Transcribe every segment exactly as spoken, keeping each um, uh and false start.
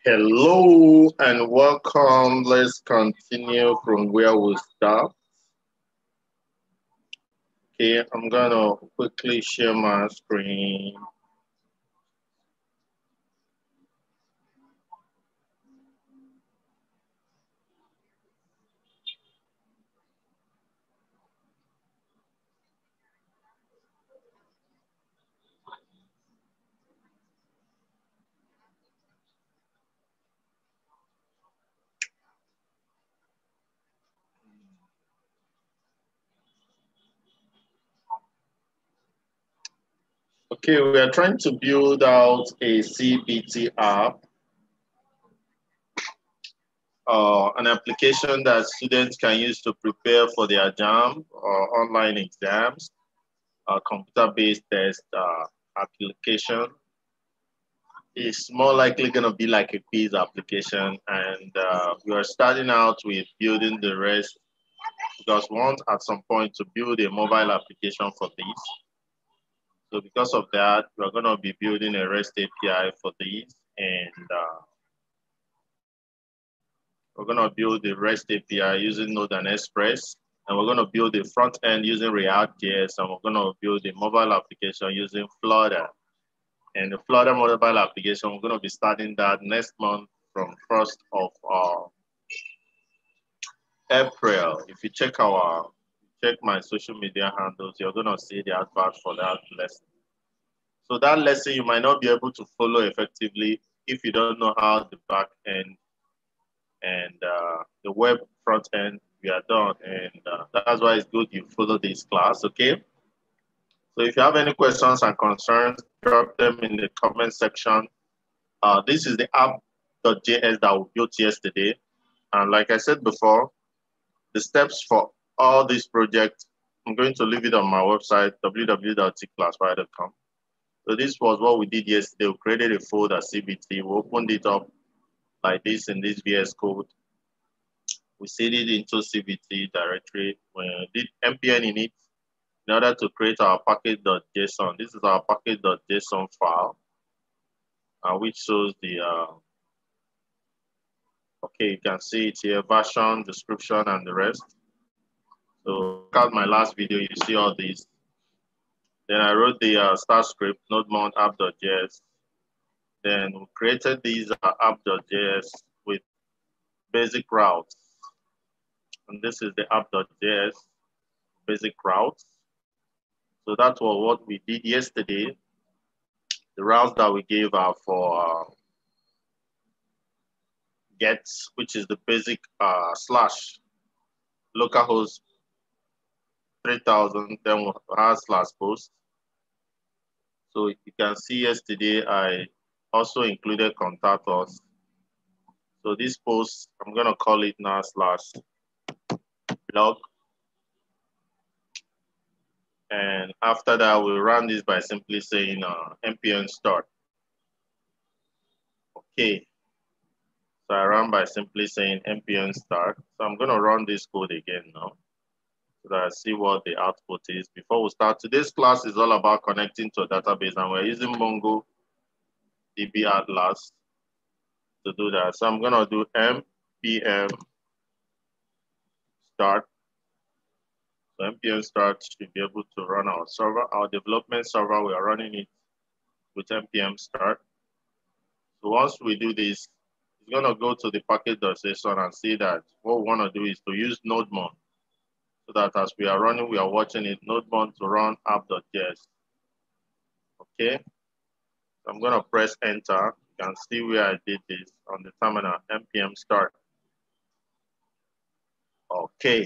Hello and welcome. Let's continue from where we start. Okay, I'm gonna quickly share my screen. Okay, we are trying to build out a C B T app, uh, an application that students can use to prepare for their jam or online exams, a computer-based test uh, application. It's more likely going to be like a quiz application, and uh, we are starting out with building the rest because we want at some point to build a mobile application for this. So because of that, we're going to be building a REST A P I for these, and uh, we're going to build the REST A P I using Node and Express, and we're going to build the front end using React J S, and we're going to build a mobile application using Flutter. And the Flutter mobile application, we're going to be starting that next month from first of uh, April. If you check our, check my social media handles, you're going to see the advert for that lesson. So that lesson you might not be able to follow effectively if you don't know how the back end and uh, the web front end we are done. And uh, that's why it's good you follow this class, okay? So if you have any questions and concerns, drop them in the comment section. Uh, this is the app.js that we built yesterday. And like I said before, the steps for all these projects, I'm going to leave it on my website, w w w dot t classified dot com. So this was what we did yesterday. We created a folder C B T. We opened it up like this in this V S Code. We set it into C B T directory. We did N P N in it in order to create our package.json. This is our package.json file, uh, which shows the, uh, okay, you can see it here, version, description, and the rest. So look at my last video, you see all these. Then I wrote the uh, start script, node mount app.js. Then we created these uh, app.js with basic routes. And this is the app.js basic routes. So that was what we did yesterday. The routes that we gave are for uh, get, which is the basic uh, slash localhost three thousand, then we have slash post. So you can see yesterday, I also included contact us. So this post, I'm gonna call it now slash blog. And after that, we run this by simply saying uh, npm start. Okay. So I run by simply saying npm start. So I'm gonna run this code again now so that I see what the output is. Before we start, today's class is all about connecting to a database, and we're using MongoDB Atlas to do that. So I'm gonna do npm start. So npm start should be able to run our server, our development server. We are running it with npm start. So once we do this, it's gonna go to the package.json and see that what we wanna do is to use nodemon, so that as we are running, we are watching it, nodemon to run app.js. Okay, so I'm gonna press enter. You can see where I did this on the terminal, npm start. Okay.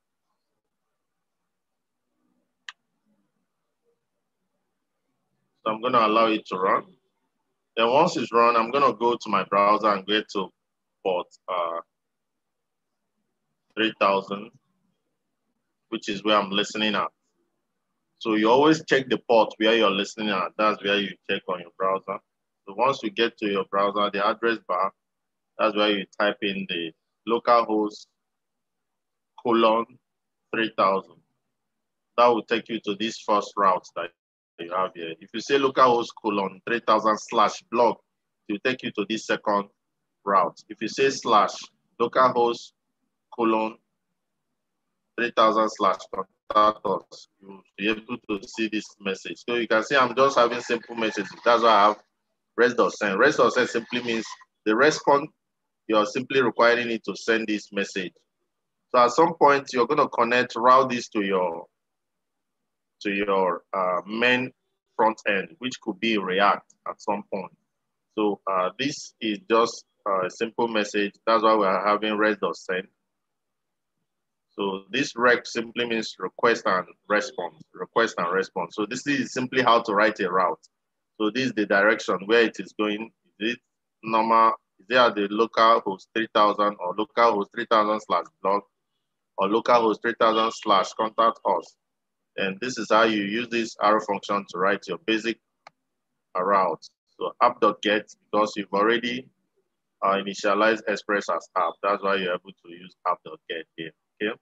So I'm gonna allow it to run. Then once it's run, I'm gonna go to my browser and get to port uh, three thousand, which is where I'm listening at. So you always check the port where you're listening at. That's where you check on your browser. So once you get to your browser, the address bar, that's where you type in the localhost colon three thousand. That will take you to this first route that you have here. If you say localhost colon three thousand slash blog, it will take you to this second route. If you say slash localhost colon three thousand slash contact us, you'll be able to see this message. So you can see I'm just having simple messages. That's why I have rest.send. Rest.send simply means the response, you're simply requiring it to send this message. So at some point, you're going to connect, route this to your, to your uh, main front end, which could be React at some point. So uh, this is just a simple message. That's why we're having rest.send. So this rec simply means request and response, request and response. So this is simply how to write a route. So this is the direction where it is going. Is it normal? Is it at the localhost three thousand or localhost three thousand slash blog or localhost three thousand slash contact us? And this is how you use this arrow function to write your basic route. So app.get, because you've already uh, initialized Express as app. That's why you're able to use app.get here. Okay.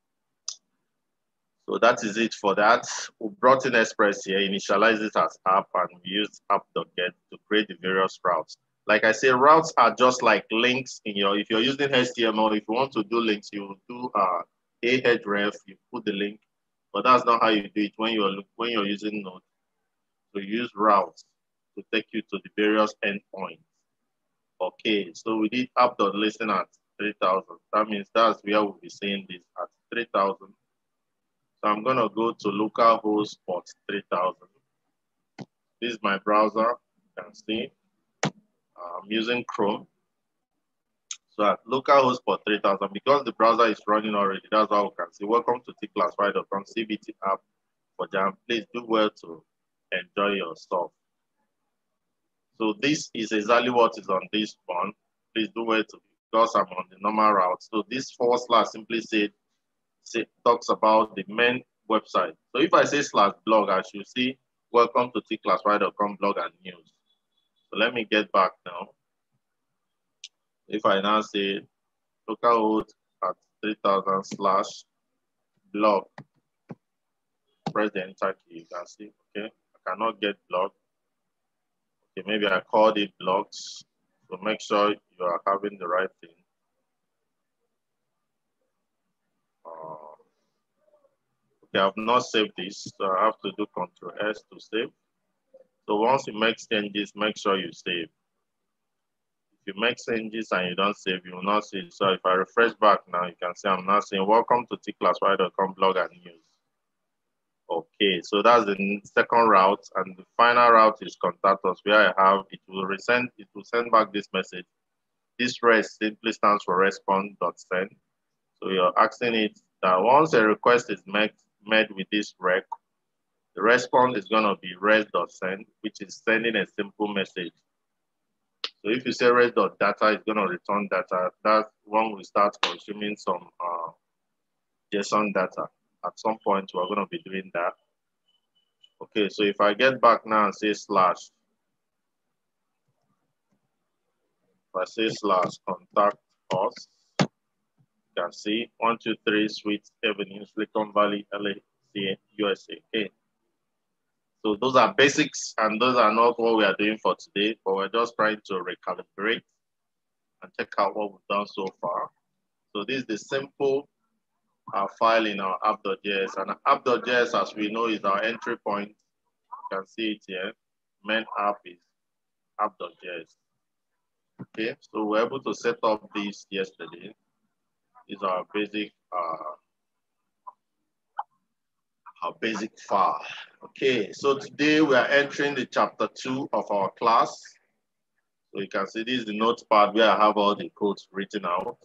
So that is it for that. We brought in Express here, initialize it as app, and we used app.get to create the various routes. Like I say, routes are just like links in your, if you're using H T M L, if you want to do links, you do uh, a href, you put the link, but that's not how you do it when you're, when you're using Node. So you use routes to take you to the various endpoints. Okay, so we did app.listen at three thousand. That means that's where we'll be seeing this at three thousand. So I'm gonna go to localhost port three thousand. This is my browser, you can see. I'm using Chrome. So at localhost port three thousand, because the browser is running already, that's how we can see. Welcome to Tclassified dot com C B T app for Jam. Please do well to enjoy your stuff. So this is exactly what is on this one. Please do well to, because I'm on the normal route. So this forward slash simply said, say, talks about the main website. So if I say slash blog, I should see welcome to Tclassified dot com blog and news. So let me get back now. If I now say localhost at three thousand slash blog, press the enter key, you can see, okay, I cannot get blog. Okay, maybe I called it blogs. So make sure you are having the right thing. Uh, okay, I've not saved this, so I have to do control S to save. So once you make changes, make sure you save. If you make changes and you don't save, you will not see it. So if I refresh back now, you can see I'm now saying welcome to Tclassified dot com blog and news. Okay, so that's the second route, and the final route is contact us, where I have it will resend, it will send back this message. This rest simply stands for response.send. So you're asking it that once a request is made, made with this rec, the response is going to be res.send, which is sending a simple message. So if you say res.data, it's going to return data. That one will start consuming some uh, JSON data. At some point, we're going to be doing that. Okay, so if I get back now and say slash, if I say slash contact us, you can see one two three Suite Avenue, Silicon Valley, L A, U S A. Okay. So those are basics, and those are not what we are doing for today, but we're just trying to recalibrate and check out what we've done so far. So this is the simple uh, file in our app.js, and app.js, as we know, is our entry point. You can see it here. Main app is app.js. Okay, so we're able to set up this yesterday. These are our basic, uh, our basic file. Okay, so today we are entering the chapter two of our class. So you can see this is the notepad where I have all the codes written out.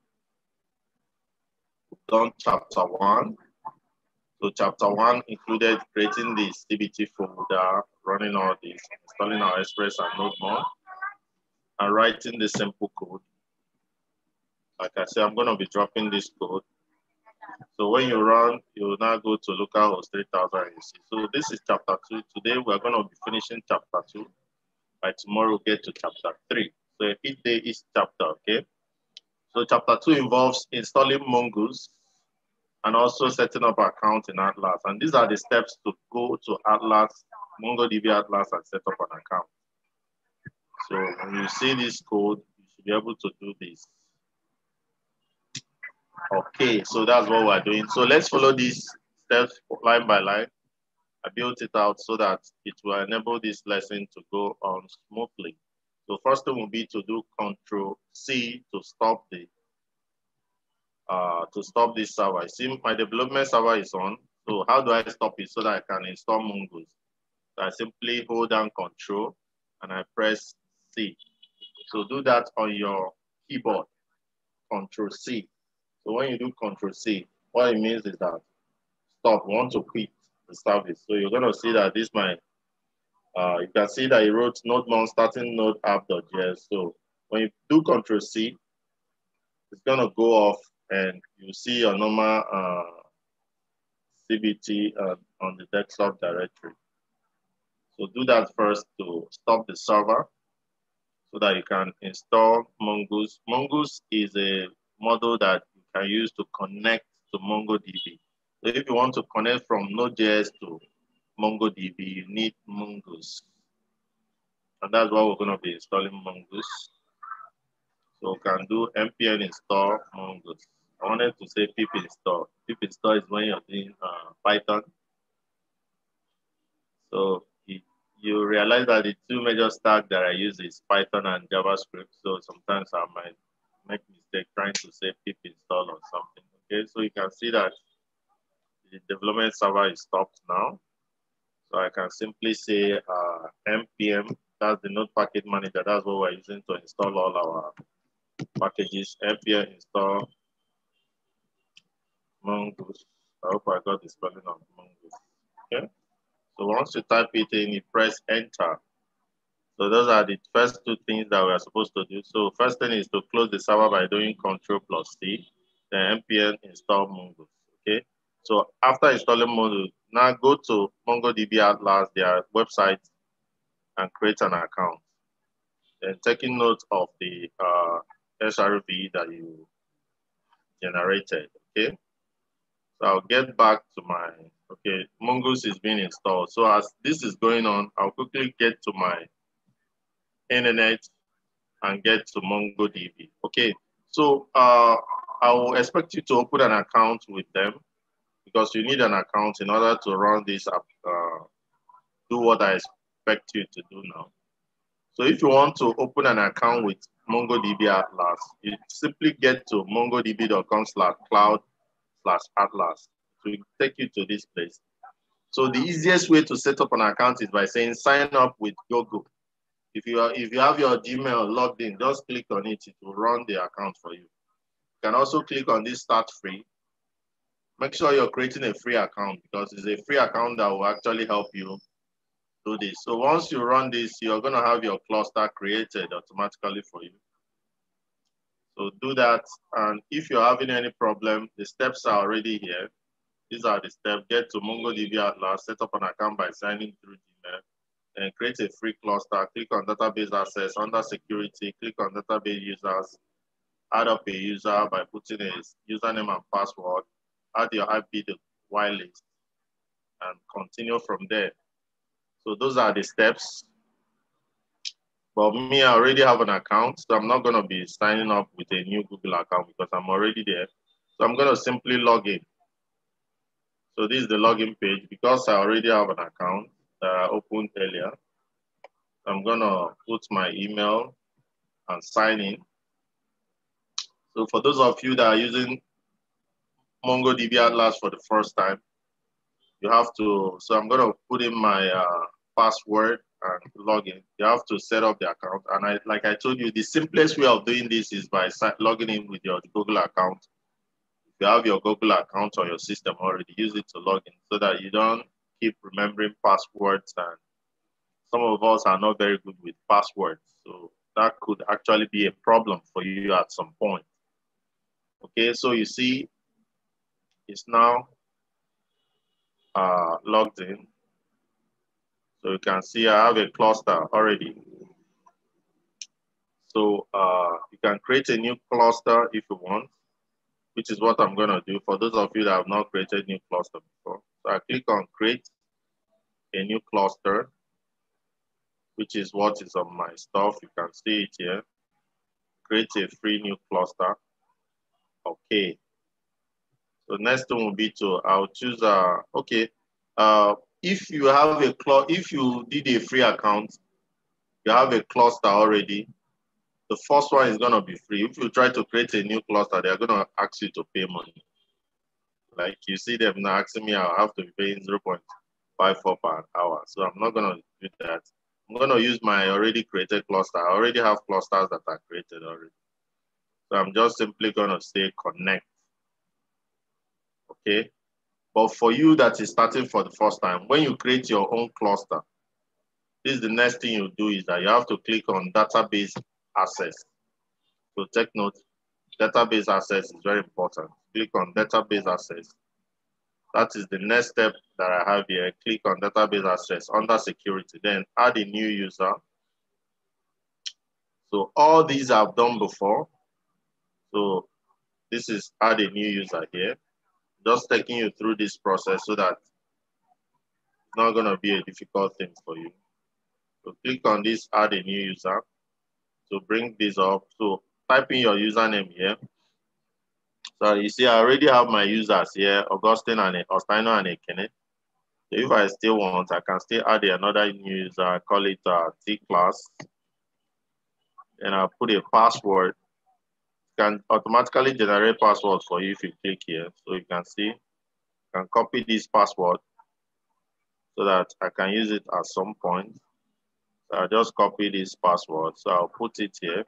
We've done chapter one. So chapter one included creating the C B T folder, running all this, installing our Express and Node more, and writing the simple code. Like I said, I'm going to be dropping this code. So when you run, you will now go to localhost three thousand and you see. So this is chapter two. Today we're going to be finishing chapter two. By tomorrow we'll get to chapter three. So each day is chapter, okay? So chapter two involves installing Mongoose and also setting up an account in Atlas. And these are the steps to go to Atlas, MongoDB Atlas, and set up an account. So when you see this code, you should be able to do this. Okay, so that's what we're doing. So let's follow these steps line by line. I built it out so that it will enable this lesson to go on smoothly. So first thing will be to do Control C to stop the uh, to stop this server. I see my development server is on. So how do I stop it so that I can install Mongoose? So I simply hold down Control and I press C. So do that on your keyboard, Control C. So when you do Control C, what it means is that stop, we want to quit the service. So you're gonna see that this my, uh, you can see that it wrote node mount starting node app.js. So when you do Control C, it's gonna go off and you see your normal uh, C B T uh, on the desktop directory. So do that first to stop the server so that you can install Mongoose. Mongoose is a model that you can use to connect to MongoDB. So if you want to connect from Node.js to MongoDB, you need Mongoose. And that's why we're going to be installing Mongoose. So we can do npm install Mongoose. I wanted to say pip install. Pip install is when you're doing uh, Python. So it, you realize that the two major stack that I use is Python and JavaScript. So sometimes I might make mistake trying to say pip install or something. Okay, so you can see that the development server is stopped now. So I can simply say uh, npm, that's the node package manager. That's what we're using to install all our packages. Npm install Mongoose. I hope I got the spelling of Mongoose. Okay. So once you type it in, you press enter. So those are the first two things that we are supposed to do. So first thing is to close the server by doing Control plus C, then npm install Mongoose. Okay. So after installing Mongoose, now go to MongoDB Atlas, their website, and create an account. Then taking note of the uh, S R V that you generated. Okay. So I'll get back to my, okay, Mongoose is being installed. So as this is going on, I'll quickly get to my internet and get to MongoDB. Okay, so uh, I will expect you to open an account with them because you need an account in order to run this app, uh, do what I expect you to do now. So if you want to open an account with MongoDB Atlas, you simply get to mongodb.com slash cloud slash Atlas to take you to this place. So the easiest way to set up an account is by saying sign up with Google. If you are, if you have your Gmail logged in, just click on it. It will run the account for you. You can also click on this start free. Make sure you're creating a free account because it's a free account that will actually help you do this. So once you run this, you're going to have your cluster created automatically for you. So do that. And if you're having any problem, the steps are already here. These are the steps. Get to MongoDB Atlas, set up an account by signing through Gmail, and create a free cluster. Click on database access. Under security, click on database users. Add up a user by putting a username and password. Add your I P to whitelist and continue from there. So those are the steps. But me, I already have an account, so I'm not going to be signing up with a new Google account because I'm already there. So I'm going to simply log in. So this is the login page. Because I already have an account that I opened earlier, I'm going to put my email and sign in. So for those of you that are using MongoDB Atlas for the first time, you have to, so I'm going to put in my uh, password and log in. You have to set up the account. And I, like I told you, the simplest way of doing this is by logging in with your Google account. If you have your Google account on your system already, use it to log in so that you don't keep remembering passwords. And some of us are not very good with passwords. So that could actually be a problem for you at some point. Okay, so you see, it's now uh, logged in. So you can see I have a cluster already. So uh, you can create a new cluster if you want, which is what I'm going to do for those of you that have not created a new cluster before. So I click on create a new cluster, which is what is on my stuff. You can see it here. You create a free new cluster. Okay. So next thing will be to, I'll choose, uh, okay. Uh, if you have a, if you did a free account, you have a cluster already, the first one is gonna be free. If you try to create a new cluster, they're gonna ask you to pay money. Like you see them now asking me, I'll have to be paying zero point five four per hour. So I'm not gonna do that. I'm gonna use my already created cluster. I already have clusters that are created already. So I'm just simply gonna say connect. Okay. But for you that is starting for the first time, when you create your own cluster, this is the next thing you do is that you have to click on database access. So take note, database access is very important. Click on database access. That is the next step that I have here. Click on database access under security, then add a new user. So all these I've done before. So this is add a new user here. Just taking you through this process so that it's not gonna be a difficult thing for you. So click on this, add a new user. So bring this up. So type in your username here. So you see, I already have my users here, Augustine and Ostino and Ekene. So if I still want, I can still add another new user, call it uh, Tclass. And I'll put a password. It can automatically generate password for you if you click here. So you can see, you can copy this password so that I can use it at some point. So I'll just copy this password. So I'll put it here.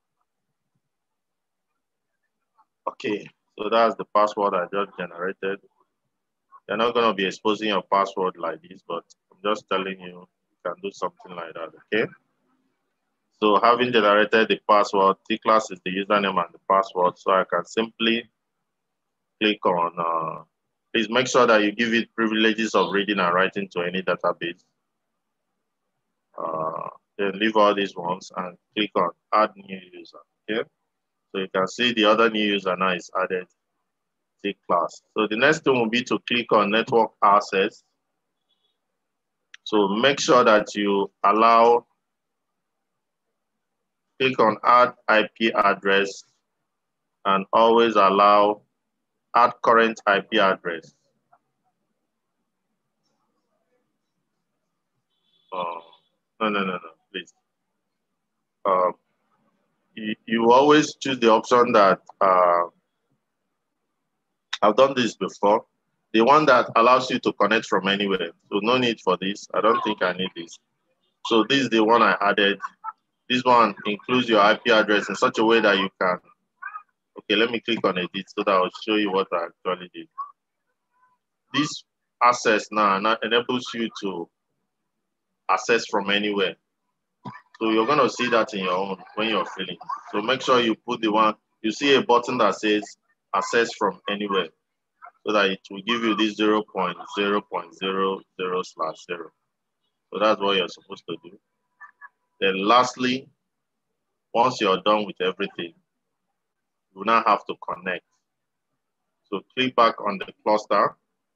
Okay, so that's the password I just generated. You're not going to be exposing your password like this, but I'm just telling you, you can do something like that, okay? So having generated the password, Tclass is the username and the password, so I can simply click on, uh, please make sure that you give it privileges of reading and writing to any database. Uh, then leave all these ones and click on add new user, okay? So you can see the other new user now is added. Class. So the next thing will be to click on network access. So make sure that you allow, click on add I P address and always allow add current I P address. Oh, no, no, no, no, please. Uh, you, you always choose the option that, uh, I've done this before. The one that allows you to connect from anywhere. So no need for this. I don't think I need this. So this is the one I added. This one includes your I P address in such a way that you can, okay, let me click on edit so that I'll show you what I actually did. This access now, now enables you to access from anywhere. So you're gonna see that in your own when you're filling. So make sure you put the one, you see a button that says access from anywhere so that it will give you this zero point zero point zero zero slash zero. So that's what you're supposed to do. Then lastly, once you're done with everything, you now have to connect. So click back on the cluster.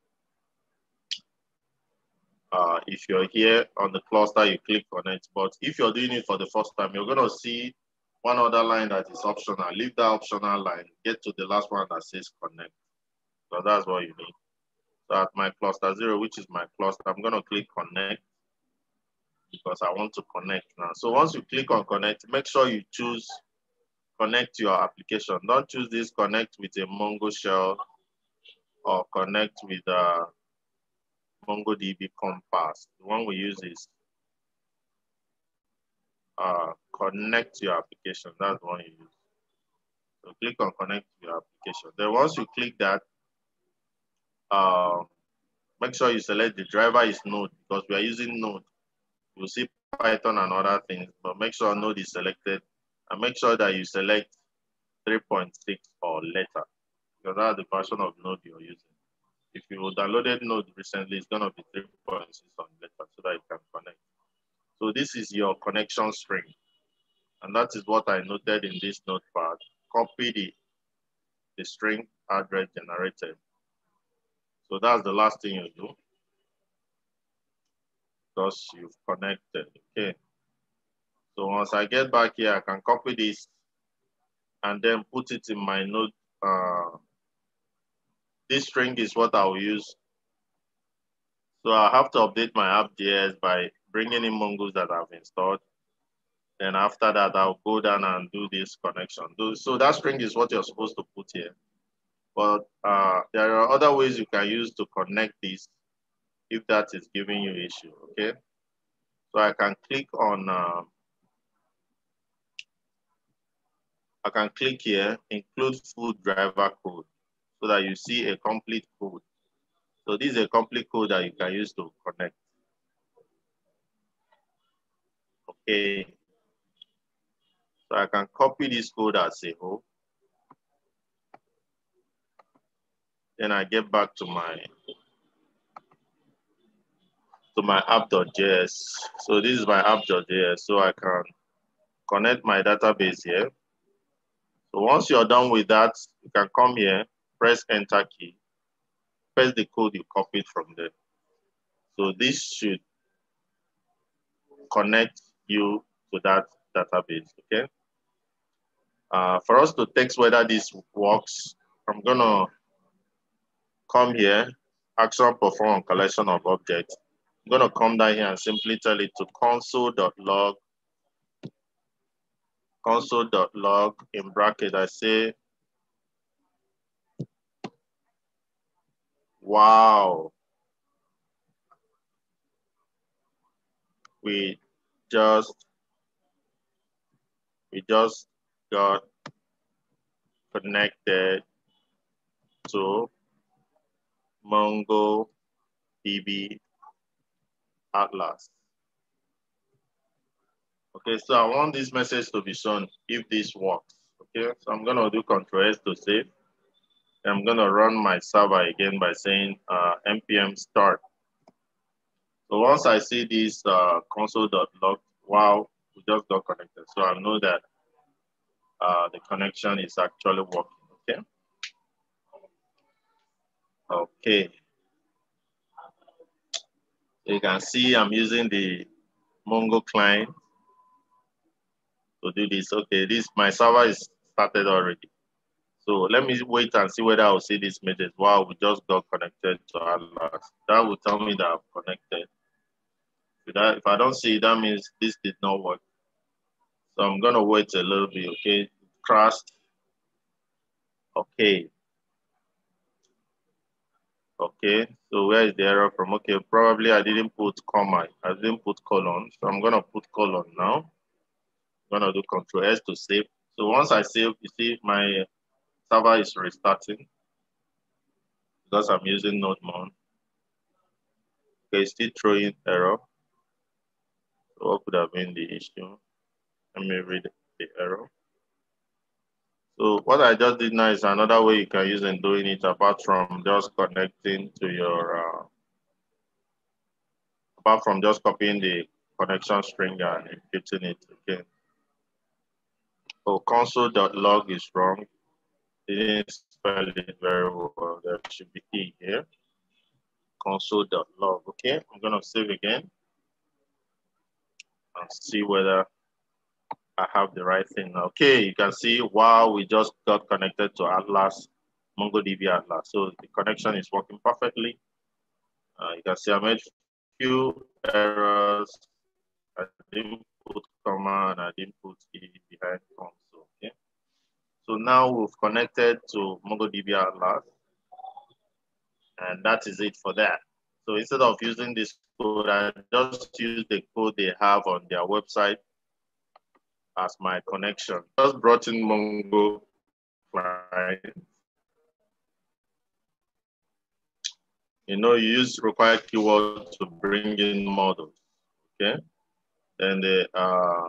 Uh, if you're here on the cluster, you click connect. But if you're doing it for the first time, you're gonna see one other line that is optional. Leave that optional line, get to the last one that says connect. So that's what you need. So at my cluster zero, which is my cluster, I'm gonna click connect because I want to connect now. So once you click on connect, make sure you choose connect to your application. Don't choose this connect with a Mongo shell or connect with a MongoDB Compass. The one we use is uh, connect to your application. That's the one you use. So click on connect to your application. Then once you click that, uh, make sure you select the driver is Node because we are using Node. You'll see Python and other things, but make sure Node is selected and make sure that you select three point six or later because that's the version of Node you're using. If you downloaded Node recently, it's gonna be three point six on later so that you can connect. So this is your connection string. And that is what I noted in this notepad. Copy the, the string address generated. So that's the last thing you do. Because you've connected, okay. So once I get back here, I can copy this and then put it in my node. Uh, this string is what I'll use. So I have to update my app.js by bringing in Mongoose that I've installed. Then after that, I'll go down and do this connection. So that string is what you're supposed to put here. But uh, there are other ways you can use to connect this if that is giving you issue, okay? So I can click on, uh, I can click here, include full driver code, so that you see a complete code. So this is a complete code that you can use to connect. Okay. So I can copy this code as a whole. Then I get back to my to my app.js. So this is my app.js. So I can connect my database here. So once you're done with that, you can come here, press enter key, press the code you copied from there. So this should connect you to that database, okay? Uh, for us to test whether this works, I'm gonna come here, action perform on collection of objects. I'm gonna come down here and simply tell it to console.log, console.log in bracket, I say, wow, we just, we just got connected to MongoDB Atlas. Okay, so I want this message to be shown if this works. Okay, so I'm gonna do control S to save. I'm gonna run my server again by saying uh, npm start. So once I see this uh, console.log, wow, we just got connected. So I know that uh, the connection is actually working, okay? Okay. So you can see I'm using the Mongo client to do this. Okay, this, my server is started already. So let me wait and see whether I'll see this message. Wow, we just got connected to Atlas. That will tell me that I'm connected. If, that, if I don't see it, that means this did not work. So I'm gonna wait a little bit, okay? Crashed. Okay. Okay, so where is the error from? Okay, probably I didn't put comma. I didn't put colon. So I'm gonna put colon now. I'm gonna do control S to save. So once I save, you see my server is restarting because I'm using NodeMon. Okay, still throwing error. So what could have been the issue? Let me read the error. So what I just did now is another way you can use in doing it apart from just connecting to your, uh, apart from just copying the connection string and imputing it again. Oh, console.log is wrong. Didn't spell it very well. There should be E here. Console.log. Okay, I'm gonna save again and see whether I have the right thing. Okay, you can see, wow, we just got connected to Atlas, MongoDB Atlas. So the connection is working perfectly. Uh, you can see I made few errors. I didn't put comma and I didn't put E behind console. Okay. So now we've connected to MongoDB Atlas, and that is it for that. So instead of using this code, I just use the code they have on their website as my connection. Just brought in Mongo client. You know, you use required keyword to bring in models, okay? Then the uh,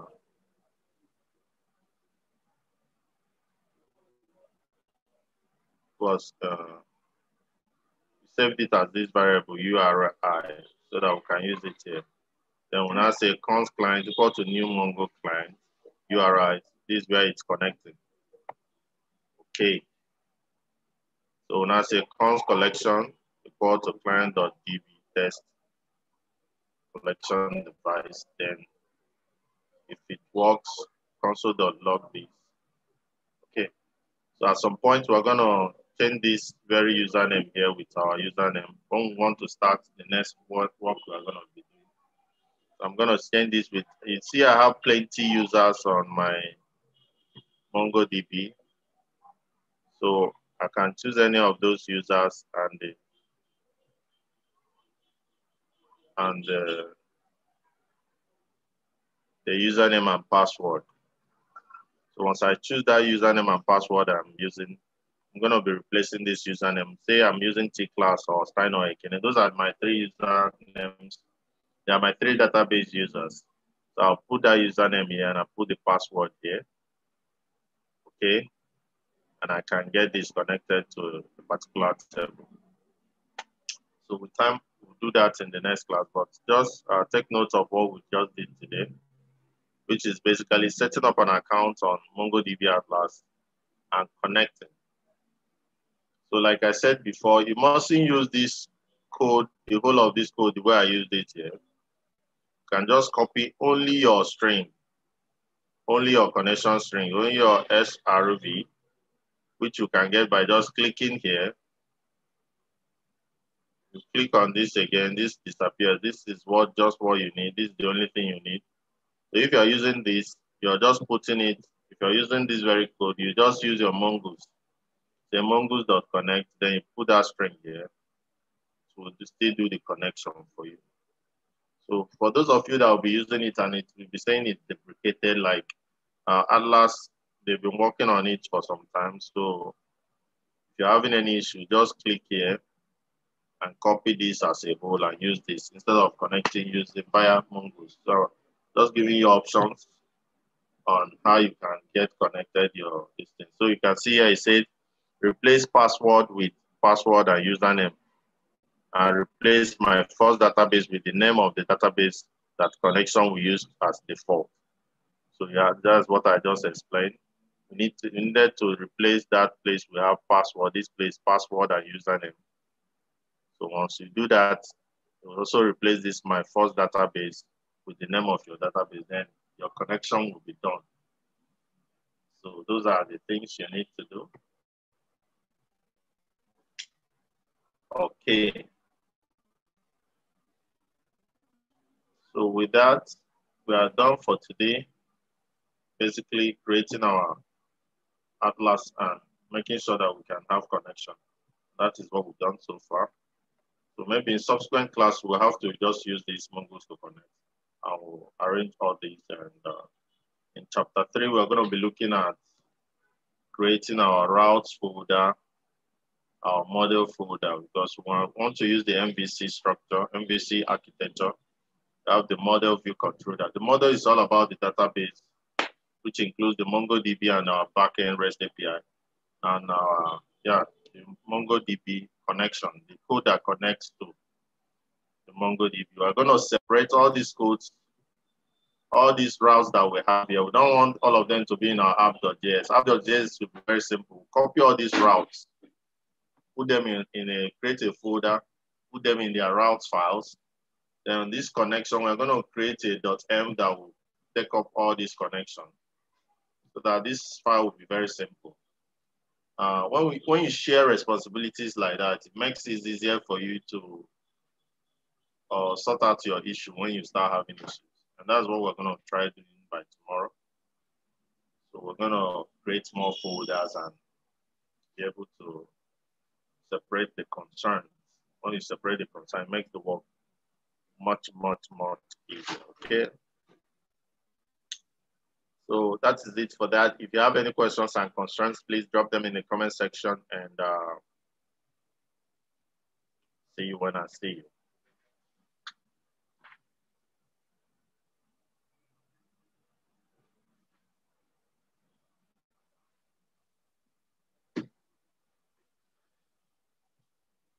was uh, saved it as this variable U R I so that we can use it here. Then when I say const client equal to new Mongo client U R I, this is where it's connecting. Okay. So when I say const collection equal to client.db test collection device, then if it works, console.log this. So at some point, we're going to change this very username here with our username when we want to start the next work, work we're going to be doing. So I'm going to change this with, you see, I have plenty users on my MongoDB. So I can choose any of those users and the, and the, the username and password. So once I choose that username and password I'm using, I'm going to be replacing this username. Say I'm using Tclass or Stein or Ekene. Those are my three usernames. They are my three database users. So I'll put that username here and I'll put the password here. Okay. And I can get this connected to a particular table. So with time, we'll do that in the next class, but just uh, take note of what we just did today, which is basically setting up an account on MongoDB Atlas and connecting. So like I said before, you mustn't use this code, the whole of this code, the way I used it here. You can just copy only your string, only your connection string, only your S R V, which you can get by just clicking here. You click on this again, this disappears. This is what just what you need. This is the only thing you need. So if you're using this, you're just putting it, if you're using this very code, you just use your mongoose. Say mongoose.connect, then you put that string here. So to still do the connection for you. So for those of you that will be using it and it will be saying it's deprecated, like uh, Atlas, they've been working on it for some time. So if you're having any issue, just click here and copy this as a whole and use this instead of connecting using via Mongoose. So just giving you options on how you can get connected your distance. So you can see here it says replace password with password and username, and replace my first database with the name of the database that connection we use as default. So yeah, that's what I just explained. We need to we needed to replace that place we have password, this place password and username. So once you do that, you also replace this my first database with the name of your database, then your connection will be done. So those are the things you need to do. Okay. So with that, we are done for today. Basically creating our Atlas and making sure that we can have connection. That is what we've done so far. So maybe in subsequent class, we'll have to just use this Mongoose to connect. I will arrange all these. And uh, in chapter three, we're going to be looking at creating our routes folder, our model folder, because we want to use the M V C structure, M V C architecture. We have the model view controller. The model is all about the database, which includes the MongoDB and our backend REST A P I. And our, yeah, the MongoDB connection, the code that connects to the MongoDB. We're going to separate all these codes, all these routes that we have here. We don't want all of them to be in our app.js. App.js will be very simple. Copy all these routes, put them in, in a create a folder, put them in their routes files. Then this connection, we're going to create a .m that will take up all these connections so that this file will be very simple. Uh, when, we, when you share responsibilities like that, it makes it easier for you to uh, sort out your issue when you start having issues. And that's what we're going to try doing by tomorrow. So we're going to create more folders and be able to separate the concerns. When you separate the concern, it makes the work much, much, much easier, okay? So that is it for that. If you have any questions and concerns, please drop them in the comment section, and uh, see you when I see you.